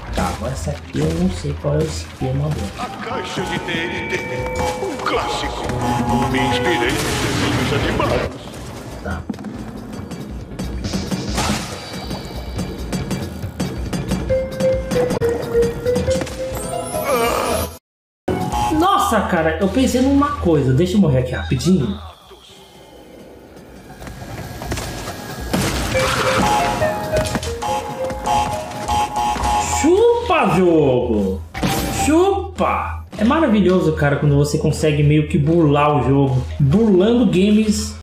Tá, agora essa aqui eu não sei qual é o esquema dela. A caixa de TNT. Um clássico. Me inspirei nos desenhos animados. Tá. Nossa, cara, eu pensei numa coisa. Deixa eu morrer aqui rapidinho. Chupa, jogo! Chupa! É maravilhoso, cara, quando você consegue meio que burlar o jogo. Burlando games